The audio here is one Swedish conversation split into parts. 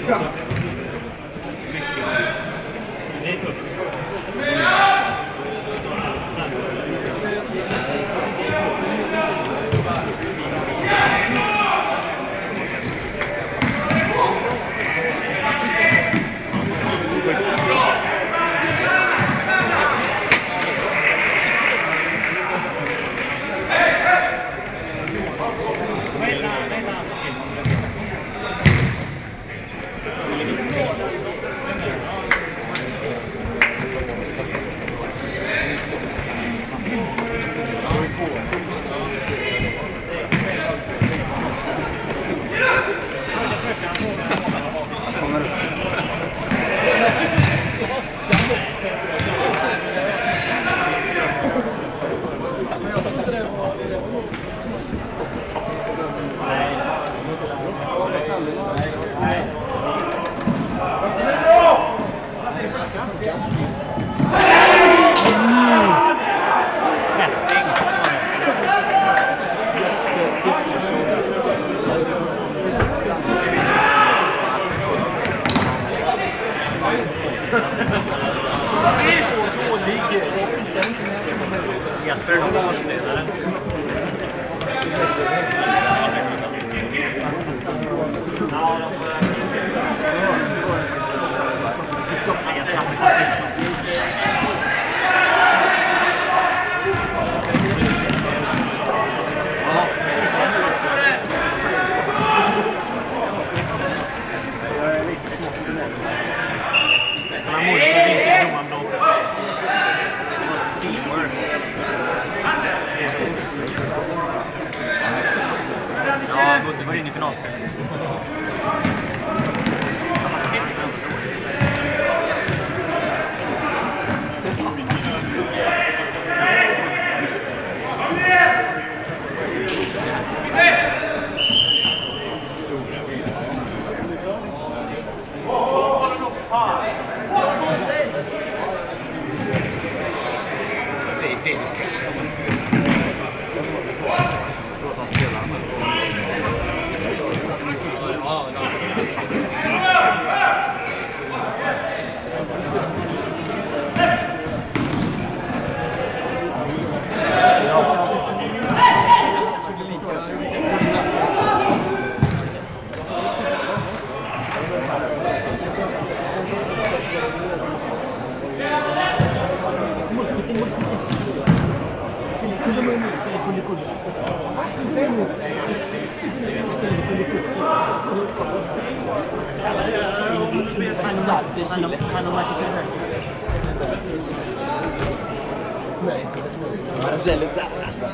Marcelo Salas.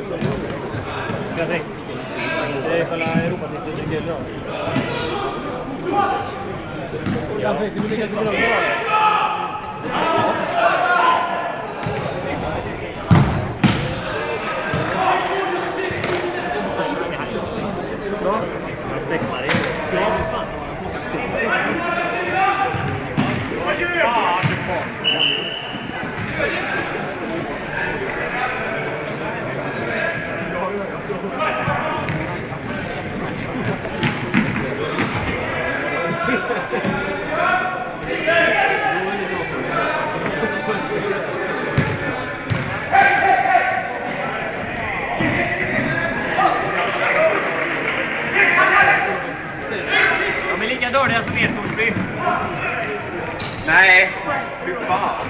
Perfekt. Kolla Europatiteln, det är bra. Ja, det blir helt bra. De är lika dåliga som er Torsby. Nej, fy fan.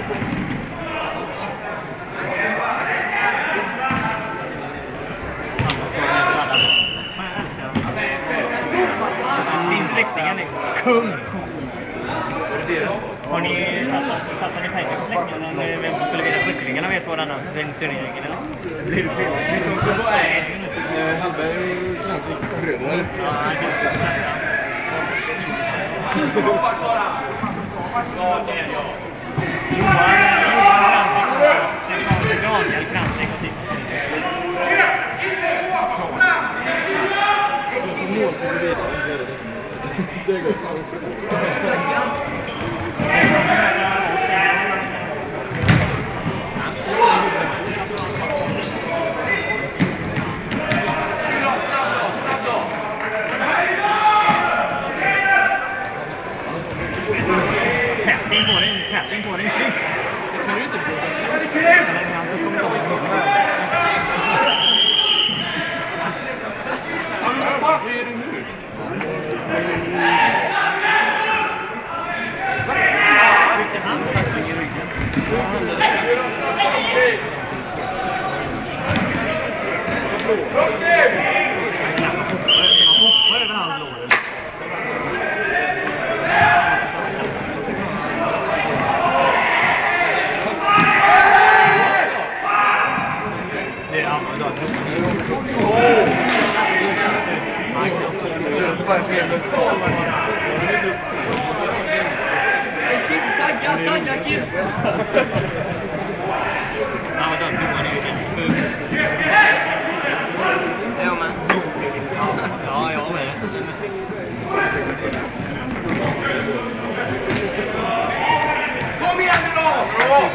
Din släkting är ni kung. Har ni satsat ni pengar på släktingen vem som skulle vinna skyttlingarna vet vad denna den turneringen eller? Blir det fel? Hallberg Kransvik bröder eller? Ja, det är jag. Johan Daniel Kransvik och sist. Mål så det är det. Det är gott. över hans lår. Det är han idag. Tagga Kim! Han var dömd, domaren är ju jätteful. Ja, men. Ja, jag med. Kom igen nu då!